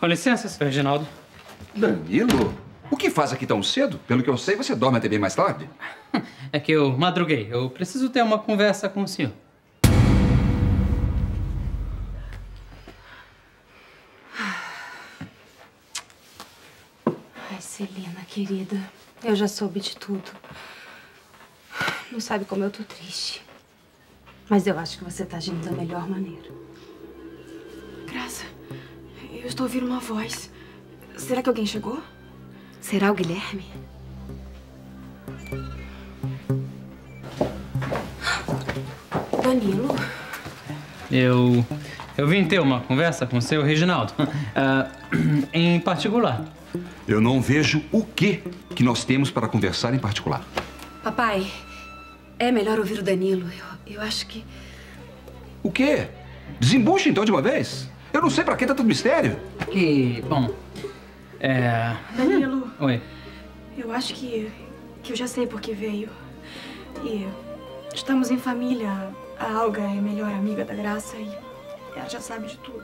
Com licença, Sr. Reginaldo. Danilo? O que faz aqui tão cedo? Pelo que eu sei, você dorme até bem mais tarde. É que eu madruguei. Eu preciso ter uma conversa com o senhor. Ai, Celina, querida, eu já soube de tudo. Não sabe como eu tô triste. Mas eu acho que você tá agindo da melhor maneira. Graça, eu estou ouvindo uma voz. Será que alguém chegou? Será o Guilherme? Danilo? Eu vim ter uma conversa com o seu Reginaldo. Em particular. Eu não vejo o que nós temos para conversar em particular. Papai, é melhor ouvir o Danilo. Eu acho que... O quê? Desembucha então de uma vez? Eu não sei pra que tanto mistério. Bom, Danilo, Oi. eu acho que eu já sei por que veio. E estamos em família. A Alga é a melhor amiga da Graça e ela já sabe de tudo.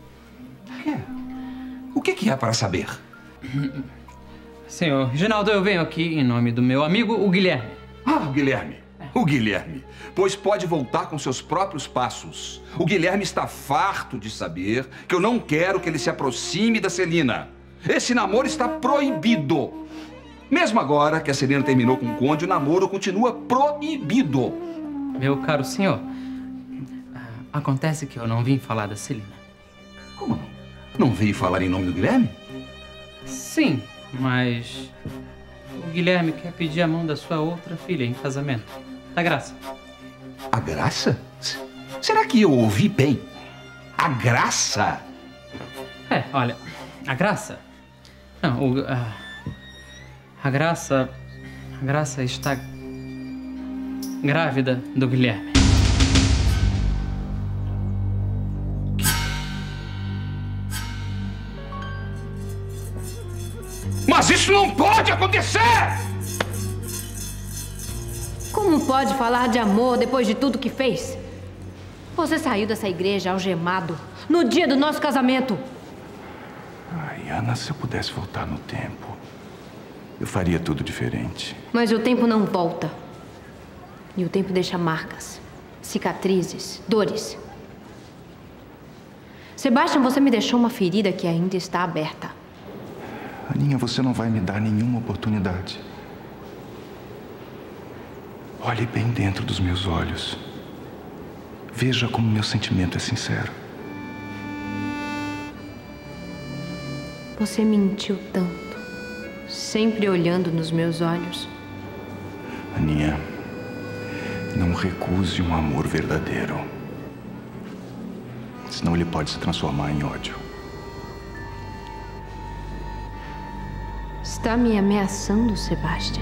O que há para saber? Senhor Reginaldo, eu venho aqui em nome do meu amigo, o Guilherme. Ah, o Guilherme. O Guilherme. Pois pode voltar com seus próprios passos. O Guilherme está farto de saber que eu não quero que ele se aproxime da Celina. Esse namoro está proibido. Mesmo agora que a Celina terminou com o Conde, o namoro continua proibido. Meu caro senhor, acontece que eu não vim falar da Celina. Como não? Não veio falar em nome do Guilherme? Sim, mas o Guilherme quer pedir a mão da sua outra filha em casamento. Da Graça. A Graça? Será que eu ouvi bem? A Graça? Olha, a Graça... Não, a Graça está grávida do Guilherme. Mas isso não pode acontecer! Como pode falar de amor depois de tudo que fez? Você saiu dessa igreja algemado no dia do nosso casamento. Ai, Ana, se eu pudesse voltar no tempo, eu faria tudo diferente. Mas o tempo não volta. E o tempo deixa marcas, cicatrizes, dores. Sebastião, você me deixou uma ferida que ainda está aberta. Aninha, você não vai me dar nenhuma oportunidade. Olhe bem dentro dos meus olhos. Veja como meu sentimento é sincero. Você mentiu tanto, sempre olhando nos meus olhos. Aninha, não recuse um amor verdadeiro. Senão ele pode se transformar em ódio. Está me ameaçando, Sebastião?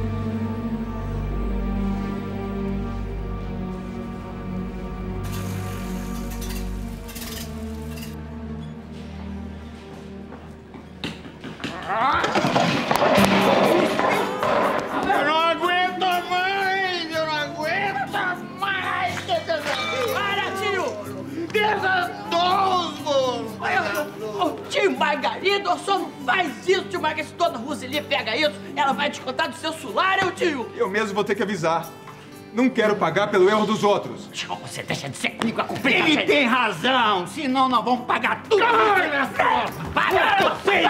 Eu não aguento mais! Eu não aguento mais! Para, tio! Desastroso! Ô, tio Margarida, o senhor não faz isso, tio Margarida. Se dona Roseli pega isso, ela vai descontar do seu salário, tio! Eu mesmo vou ter que avisar. Não quero pagar pelo erro dos outros. Tio, você deixa de ser comigo a cumprir. Ele tem razão, senão nós vamos pagar tudo! Para, você!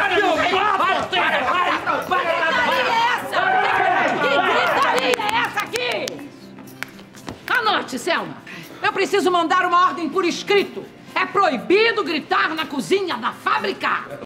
Que gritaria é essa aqui? Anote, Selma. Eu preciso mandar uma ordem por escrito. É proibido gritar na cozinha da fábrica.